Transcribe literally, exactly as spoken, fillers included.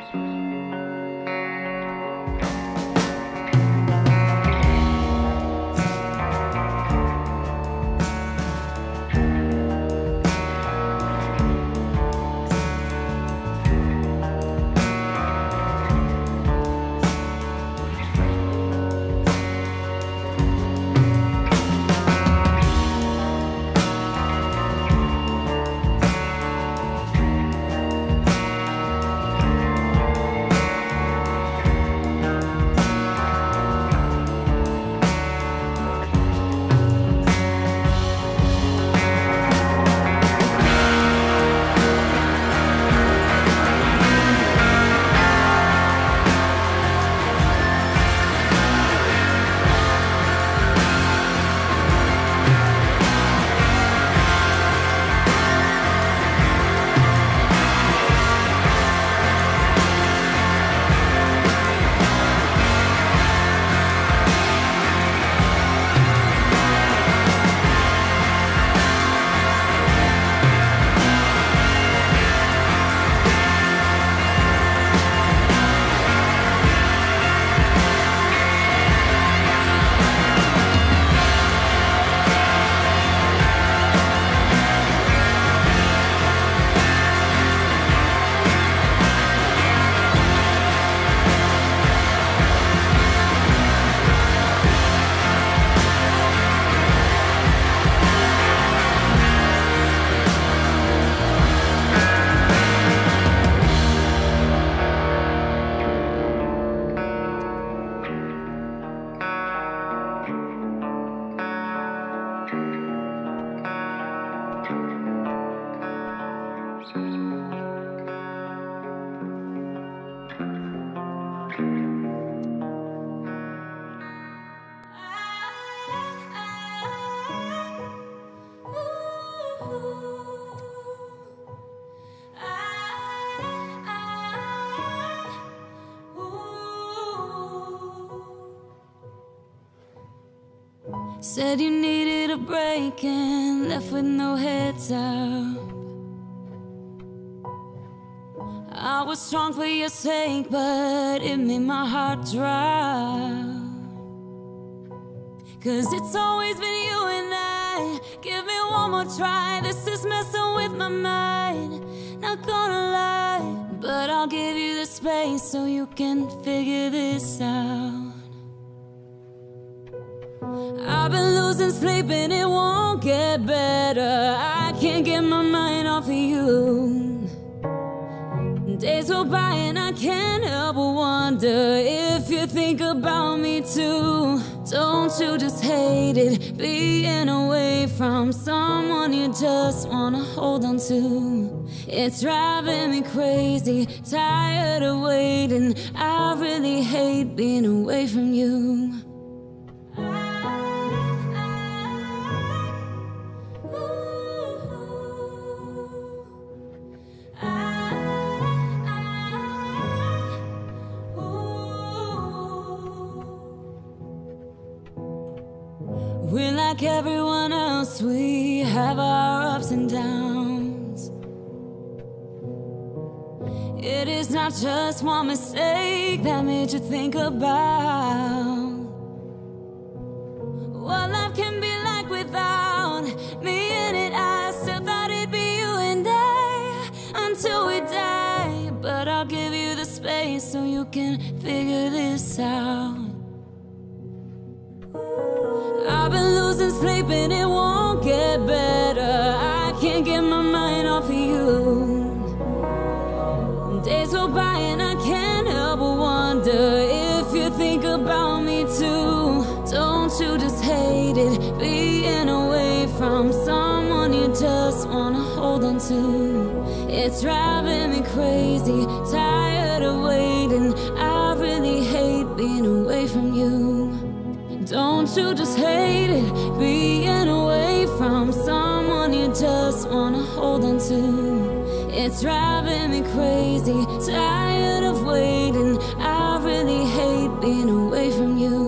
Said you needed a break and left with no heads up. I was strong for your sake, but it made my heart drop. Cause it's always been you and I. Give me one more try. This is messing with my mind. Not gonna lie, but I'll give you the space so you can figure this out. I've been losing sleep and it won't get better. I can't get my mind off of you. Days go by and I can't help but wonder if you think about me too. Don't you just hate it, being away from someone you just wanna hold on to? It's driving me crazy, tired of waiting. I really hate being away from you. We're like everyone else, we have our ups and downs. It is not just one mistake that made you think about what life can be like without me in it. I still thought it'd be you and I until we die. But I'll give you the space so you can figure this out. I've been losing sleep and it won't get better. I can't get my mind off of you. Days go by and I can't help but wonder if you think about me too. Don't you just hate it, being away from someone you just wanna hold on to? It's driving me crazy, tired of waiting. I really hate being away from you. Don't you just hate it, being away from someone you just wanna hold on to? It's driving me crazy, tired of waiting. I really hate being away from you.